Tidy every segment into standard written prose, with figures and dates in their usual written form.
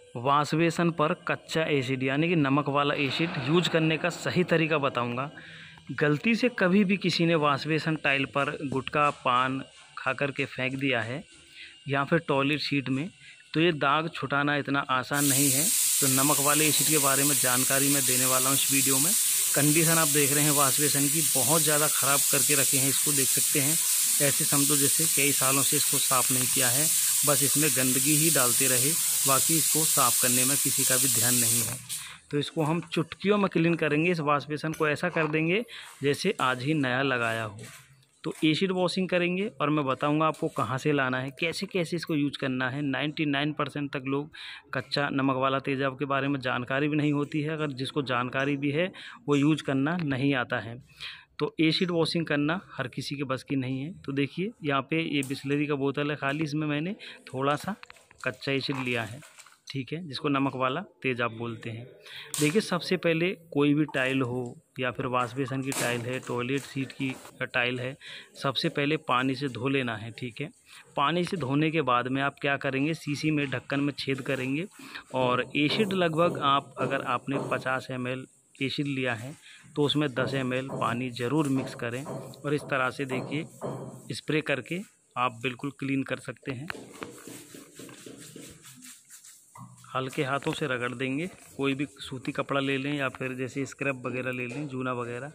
Wash basin पर कच्चा acid यानी कि नमक वाला एसिड यूज करने का सही तरीका बताऊंगा। गलती से कभी भी किसी ने वॉश बेसन टाइल पर गुटखा पान खा कर के फेंक दिया है या फिर टॉयलेट सीट में, तो ये दाग छुटाना इतना आसान नहीं है। तो नमक वाले एसिड के बारे में जानकारी मैं देने वाला हूँ इस वीडियो में। कंडीशन आप देख रहे हैं वॉश बेसन की, बहुत ज़्यादा ख़राब करके रखे हैं इसको, देख सकते हैं। ऐसे समझो जैसे कई सालों से इसको साफ़ नहीं किया है, बस इसमें गंदगी ही डालते रहे, बाकी इसको साफ़ करने में किसी का भी ध्यान नहीं है। तो इसको हम चुटकियों में क्लीन करेंगे। इस वॉश बेसन को ऐसा कर देंगे जैसे आज ही नया लगाया हो। तो एसिड वॉशिंग करेंगे और मैं बताऊंगा आपको कहाँ से लाना है, कैसे कैसे इसको यूज करना है। 99% तक लोग कच्चा नमक वाला तेजाब के बारे में जानकारी भी नहीं होती है, अगर जिसको जानकारी भी है वो यूज करना नहीं आता है। तो एसिड वॉशिंग करना हर किसी के बस की नहीं है। तो देखिए यहाँ पे ये बिस्लरी का बोतल है खाली, इसमें मैंने थोड़ा सा कच्चा एसिड लिया है, ठीक है, जिसको नमक वाला तेजाब बोलते हैं। देखिए सबसे पहले कोई भी टाइल हो या फिर वॉश बेसन की टाइल है, टॉयलेट सीट की टाइल है, सबसे पहले पानी से धो लेना है, ठीक है। पानी से धोने के बाद में आप क्या करेंगे, शीशी में ढक्कन में छेद करेंगे और एसिड लगभग अगर आपने 50 ml एसिड लिया है तो उसमें 10 ml पानी ज़रूर मिक्स करें और इस तरह से देखिए स्प्रे करके आप बिल्कुल क्लीन कर सकते हैं। हल्के हाथों से रगड़ देंगे, कोई भी सूती कपड़ा ले लें या फिर जैसे स्क्रब वगैरह ले लें, जूना वगैरह,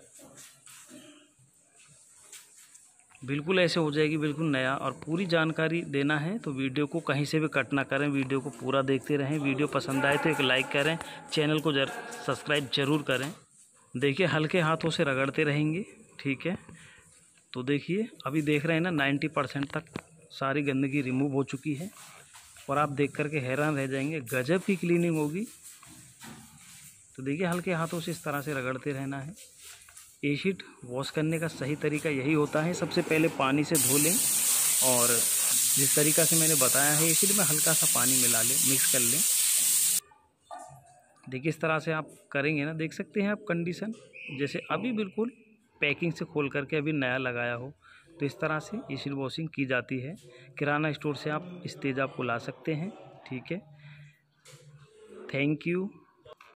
बिल्कुल ऐसे हो जाएगी बिल्कुल नया। और पूरी जानकारी देना है तो वीडियो को कहीं से भी कट ना करें, वीडियो को पूरा देखते रहें। वीडियो पसंद आए तो एक लाइक करें, चैनल को सब्सक्राइब जरूर करें। देखिए हल्के हाथों से रगड़ते रहेंगे, ठीक है। तो देखिए अभी देख रहे हैं ना 90% तक सारी गंदगी रिमूव हो चुकी है और आप देख करके हैरान रह जाएंगे, गजब की क्लीनिंग होगी। तो देखिए हल्के हाथों से इस तरह से रगड़ते रहना है। एसिड वॉश करने का सही तरीका यही होता है, सबसे पहले पानी से धो लें और जिस तरीका से मैंने बताया है एसिड में हल्का सा पानी मिला लें, मिक्स कर लें। देखिए इस तरह से आप करेंगे ना, देख सकते हैं आप कंडीशन जैसे अभी बिल्कुल पैकिंग से खोल करके अभी नया लगाया हो। तो इस तरह से एसिड वॉशिंग की जाती है। किराना स्टोर से आप इस तेजाब को ला सकते हैं, ठीक है। Thank you.